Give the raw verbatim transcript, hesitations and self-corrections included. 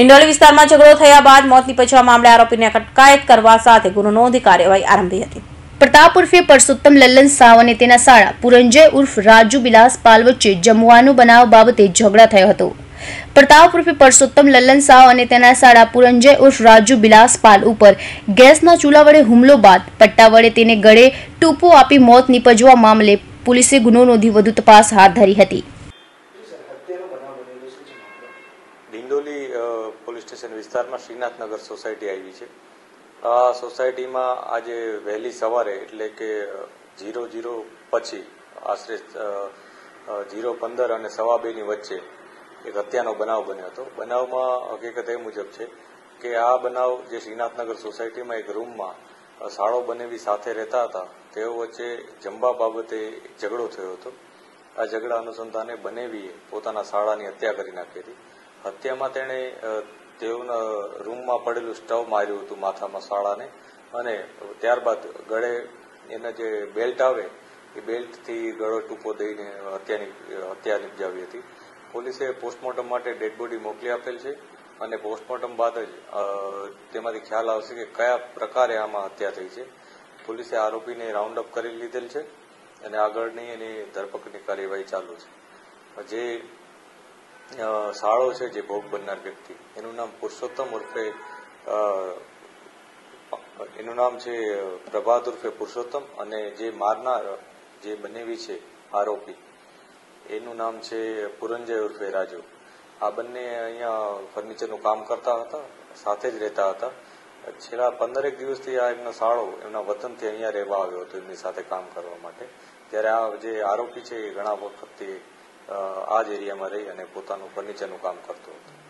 ડિંડોલી વિસ્તારમાં ઝઘડો થયા બાદ મોત નીપજવા મામલે આરોપીને અટકાયત કરવા સાથે ગુનો નોંધી કાર્યવાહી આરંભી હતી। प्रताप उर्फे परसोत्तम लल्लन साव અને તેના સાળા પુરંજય ઉર્ફ રાજુ બિલાસ પાલ વચ્ચે જમવાનો બનાવ બાબતે ઝઘડા થયો હતો। प्रताप उर्फे परसोत्तम लल्लन साव અને તેના સાળા પુરંજય ઉર્ફ રાજુ બિલાસ પાલ ઉપર ગેસના ચૂલા વડે હુમલો બાદ પટ્ટા વડે તેને ગળે ટૂંપો આપી મોત નીપજવા મામલે પોલીસે ગુનો નોંધી વધુ તપાસ હાથ ધરી હતી। ડિંડોલી પોલીસ સ્ટેશન વિસ્તારમાં શ્રીનાથનગર સોસાયટી આવી છે। આ સોસાયટીમાં આજે વહેલી સવારે એટલે કે જીરો જીરો પછી આશરે જીરો પંદર અને સવા બેની વચ્ચે એક હત્યાનો બનાવ બન્યો હતો। બનાવમાં હકીકત એ મુજબ છે કે આ બનાવ જે શ્રીનાથનગર સોસાયટીમાં એક રૂમમાં સાળો બનેવી સાથે રહેતા હતા તેઓ વચ્ચે જમવા બાબતે ઝઘડો થયો હતો। આ ઝઘડા અનુસંધાને બનેવીએ પોતાના સાળાની હત્યા કરી નાખી હતી। હત્યામાં તેણે તેઓના રૂમમાં પડેલું સ્ટવ માર્યું હતું માથામાં સાળાને અને ત્યારબાદ ગળે એના જે બેલ્ટ આવે એ બેલ્ટથી ગળો ટૂંપો દઈને હત્યાની હત્યા નિપજાવી હતી। પોલીસે પોસ્ટમોર્ટમ માટે ડેડ બોડી મોકલી આપેલ છે અને પોસ્ટમોર્ટમ બાદ જ તેમાંથી ખ્યાલ આવશે કે કયા પ્રકારે આમાં હત્યા થઈ છે। પોલીસે આરોપીને રાઉન્ડ અપ કરી લીધેલ છે અને આગળની એની ધરપકડની કાર્યવાહી ચાલુ છે। જે સાળો છે જે ભોગ બનનાર વ્યક્તિ એનું નામ પુરુષોત્તમ ઉર્ફે એનું નામ છે પ્રભાત ઉર્ફે પુરુષોત્તમ અને જે મારનાર જે બનેવી છે આરોપી એનું નામ છે પુરંજય ઉર્ફે રાજુ। આ બંને અહીંયા ફર્નિચરનું કામ કરતા હતા, સાથે જ રહેતા હતા। છેલ્લા પંદરેક દિવસથી આ એમનો સાળો એમના વતનથી અહીંયા રહેવા આવ્યો હતો એમની સાથે કામ કરવા માટે। ત્યારે આ જે આરોપી છે એ ઘણા વખતથી આ જ એરિયામાં રહી અને પોતાનું ફર્નિચરનું કામ કરતો હતો।